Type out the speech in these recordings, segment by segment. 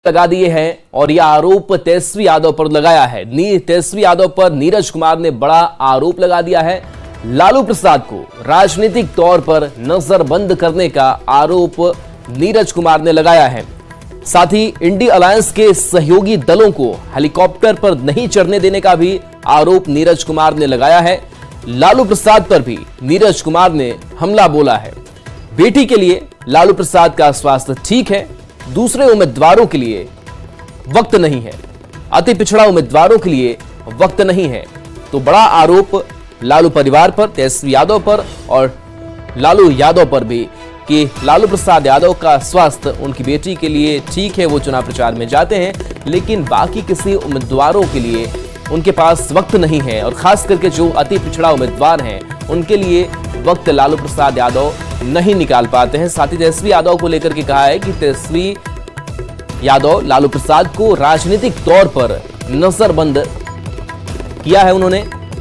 लगा दिए हैं और यह आरोप तेजस्वी यादव पर लगाया है। तेजस्वी यादव पर नीरज कुमार ने बड़ा आरोप लगा दिया है। लालू प्रसाद को राजनीतिक तौर पर नजरबंद करने का आरोप नीरज कुमार ने लगाया है। साथ ही इंडी अलायंस के सहयोगी दलों को हेलीकॉप्टर पर नहीं चढ़ने देने का भी आरोप नीरज कुमार ने लगाया है। लालू प्रसाद पर भी नीरज कुमार ने हमला बोला है। बेटी के लिए लालू प्रसाद का स्वास्थ्य ठीक है, दूसरे उम्मीदवारों के लिए वक्त नहीं है, अति पिछड़ा उम्मीदवारों के लिए वक्त नहीं है। तो बड़ा आरोप लालू परिवार पर, तेजस्वी यादव पर और लालू यादव पर भी कि लालू प्रसाद यादव का स्वास्थ्य उनकी बेटी के लिए ठीक है, वो चुनाव प्रचार में जाते हैं, लेकिन बाकी किसी उम्मीदवारों के लिए उनके पास वक्त नहीं है। और खास करके जो अति पिछड़ा उम्मीदवार हैं उनके लिए वक्त लालू प्रसाद यादव नहीं निकाल पाते हैं। साथ ही तेजस्वी यादव को लेकर के कहा है कि तेजस्वी यादव लालू प्रसाद को राजनीतिक तौर पर नजरबंद किया है उन्होंने।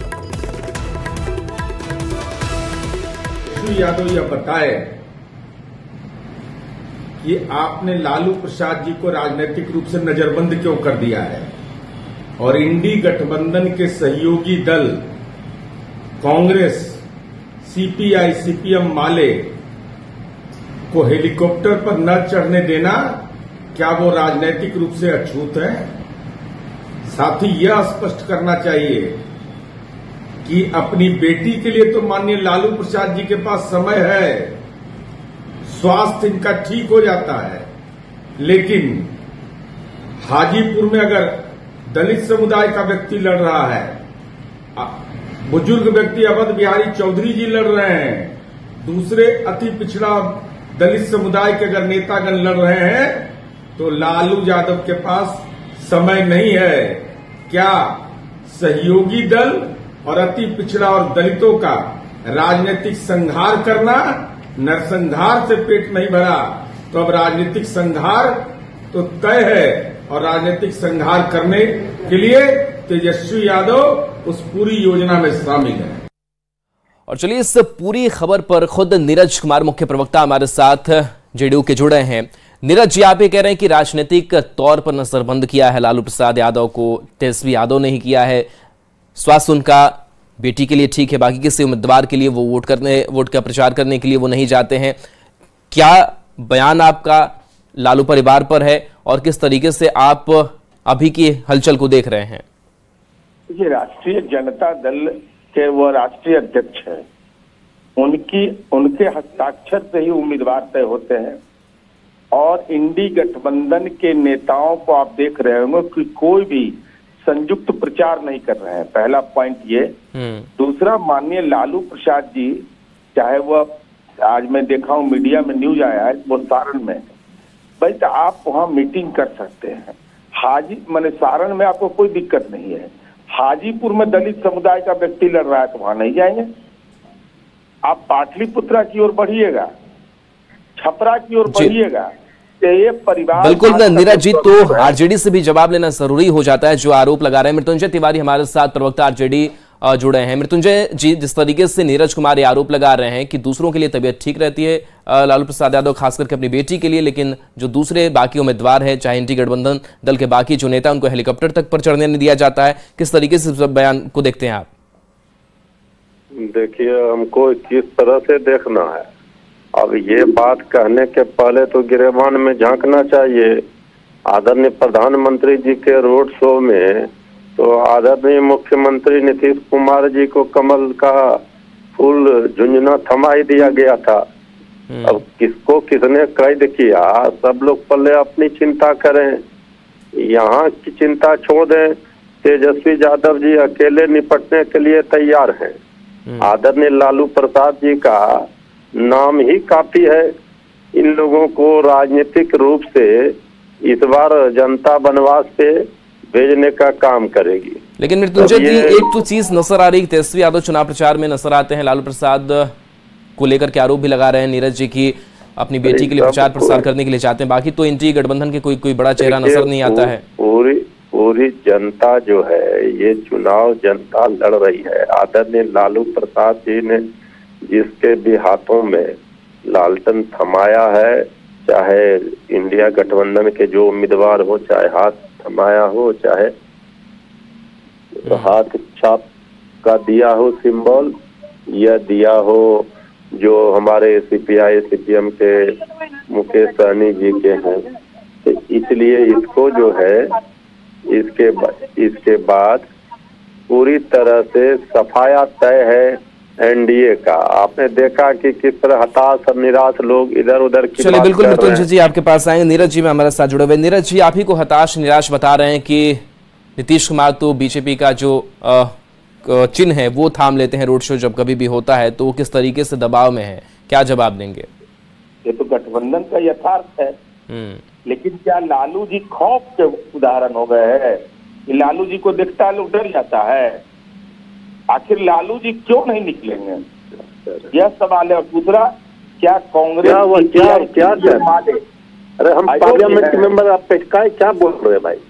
यादव यह बताए कि आपने लालू प्रसाद जी को राजनीतिक रूप से नजरबंद क्यों कर दिया है और इंडी गठबंधन के सहयोगी दल कांग्रेस, सीपीआई, सीपीएम माले को हेलीकॉप्टर पर न चढ़ने देना, क्या वो राजनीतिक रूप से अछूत है? साथ ही यह स्पष्ट करना चाहिए कि अपनी बेटी के लिए तो माननीय लालू प्रसाद जी के पास समय है, स्वास्थ्य इनका ठीक हो जाता है, लेकिन हाजीपुर में अगर दलित समुदाय का व्यक्ति लड़ रहा है, बुजुर्ग व्यक्ति अवध बिहारी चौधरी जी लड़ रहे हैं, दूसरे अति पिछड़ा दलित समुदाय के अगर नेतागण लड़ रहे हैं, तो लालू यादव के पास समय नहीं है। क्या सहयोगी दल और अति पिछड़ा और दलितों का राजनीतिक संहार करना, नरसंहार से पेट नहीं भरा तो अब राजनीतिक संहार तो तय है और राजनीतिक संहार करने के लिए तेजस्वी यादव उस पूरी योजना में शामिल है। और चलिए इस पूरी खबर पर खुद नीरज कुमार मुख्य प्रवक्ता हमारे साथ जेडीयू के जुड़े हैं। नीरज जी, आप ये कह रहे हैं कि राजनीतिक तौर पर नजरबंद किया है लालू प्रसाद यादव को, तेजस्वी यादव ने ही किया है। स्वास्थ्य उनका बेटी के लिए ठीक है, बाकी किसी उम्मीदवार के लिए वो वोट का प्रचार करने के लिए वो नहीं जाते हैं। क्या बयान आपका लालू परिवार पर है और किस तरीके से आप अभी की हलचल को देख रहे हैं? ये राष्ट्रीय जनता दल के वो राष्ट्रीय अध्यक्ष है, उनके हस्ताक्षर से ही उम्मीदवार तय होते हैं। और इंडी गठबंधन के नेताओं को आप देख रहे होंगे कि कोई भी संयुक्त प्रचार नहीं कर रहे हैं, पहला पॉइंट ये। दूसरा, माननीय लालू प्रसाद जी, चाहे वो आज मैं देखा हूँ मीडिया में न्यूज आया है वो सारण में, भाई तो आप वहाँ मीटिंग कर सकते हैं। माने सारण में आपको कोई दिक्कत नहीं है। हाजीपुर में दलित समुदाय का व्यक्ति लड़ रहा है तो वहां नहीं जाएंगे। आप पाटलिपुत्रा की ओर बढ़िएगा, छपरा की ओर बढ़िएगा, ये परिवार। बिल्कुल नीरज जी, तो आरजेडी से भी जवाब लेना जरूरी हो जाता है जो आरोप लगा रहे हैं। मृत्युंजय तिवारी हमारे साथ प्रवक्ता आरजेडी जुड़े हैं। मृत्युंजय जी, जिस तरीके से नीरज कुमार ये आरोप लगा रहे हैं कि दूसरों के लिए तबीयत ठीक रहती है, लालू प्रसाद यादव खास करके अपनी बेटी के लिए, लेकिन जो दूसरे बाकी उम्मीदवार है, चाहे इंडी गठबंधन दल के बाकी जो नेता, उनको हेलीकॉप्टर तक पर चढ़ने नहीं दिया जाता है, किस तरीके से सब बयान को देखते हैं आप? देखिए, हमको किस तरह से देखना है, अब ये बात कहने के पहले तो गिरेबान में झांकना चाहिए। आदरणीय प्रधानमंत्री जी के रोड शो में तो आदरणीय मुख्यमंत्री नीतीश कुमार जी को कमल का फूल झुंझुना थमा ही दिया गया था। अब किसको किसने कैद किया, सब लोग पहले अपनी चिंता करें, यहाँ की चिंता छोड़ दें। तेजस्वी यादव जी अकेले निपटने के लिए तैयार हैं। आदरणीय लालू प्रसाद जी का नाम ही काफी है। इन लोगों को राजनीतिक रूप से इस बार जनता वनवास पे भेजने का काम करेगी। लेकिन मृत्युंजय जी, एक तो चीज नजर आ रही है, तेजस्वी यादव चुनाव प्रचार में नजर आते हैं, लालू प्रसाद को लेकर के आरोप भी लगा रहे हैं नीरज जी की अपनी बेटी के लिए प्रचार प्रसार करने के लिए चाहते हैं। बाकी तो इंडी गठबंधन के कोई बड़ा चेहरा नजर नहीं आता है। पूरी जनता जो है, ये चुनाव जनता लड़ रही है। आदरणीय लालू प्रसाद जी ने जिसके भी हाथों में लालटेन थमाया है, चाहे इंडिया गठबंधन के जो उम्मीदवार हो, चाहे हाथ थमाया हो, चाहे हाथ छाप का दिया हो सिंबल, या दिया हो जो हमारे सीपीआई सीपीएम के मुकेश सहनी जी के हैं। तो इसलिए इसको जो है इसके बाद पूरी तरह से सफाया तय है एनडीए का। आपने देखा कि किस तरह हताश और निराश लोग इधर उधर की चलिए बात बिल्कुल कर रहे मृत्युंजय हैं। जी आपके पास आएंगे। नीरज जी में हमारे साथ जुड़े हुए। नीरज जी, आप ही को हताश निराश बता रहे हैं कि नीतीश कुमार तो बीजेपी का जो चिन्ह है वो थाम लेते हैं रोड शो जब कभी भी होता है, तो वो किस तरीके से दबाव में है, क्या जवाब देंगे? ये तो गठबंधन का यथार्थ है, लेकिन क्या लालू जी खौफ के उदाहरण हो गए हैं कि लालू जी को देखता है लोग डर जाता है? आखिर लालू जी क्यों नहीं निकलेंगे, यह सवाल है। और दूसरा, क्या कांग्रेस क्या अरे हम पार्लियामेंट के मेंबर आप पे क्या बोल रहे हैं भाई?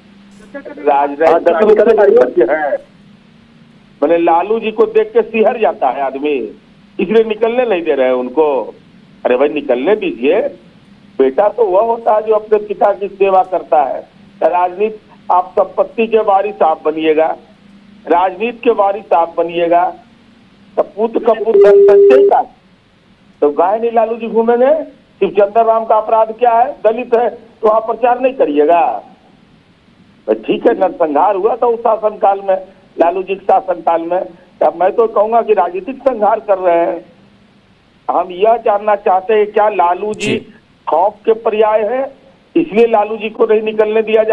राजनीतिक है, मैंने लालू जी को देख के सिहर जाता है आदमी, इसलिए निकलने नहीं दे रहे हैं उनको। अरे भाई निकलने दीजिए, बेटा तो वह होता है जो अपने पिता की सेवा करता है। राजनीति, आप संपत्ति के वारिस आप बनिएगा, राजनीति के वारिस आप बनिएगा, तो पुत्र का पुत्र सच्चेगा तो गाय नहीं लालू जी घूमेंगे। सिर्फ चंद्र राम का अपराध क्या है? दलित है तो आप प्रचार नहीं करिएगा। ठीक है, नरसंहार हुआ था उस शासनकाल में, लालू जी के शासनकाल में। तब मैं तो कहूंगा कि राजनीतिक संहार कर रहे हैं। हम यह जानना चाहते हैं क्या लालू जी खौफ के पर्याय है, इसलिए लालू जी को नहीं निकलने दिया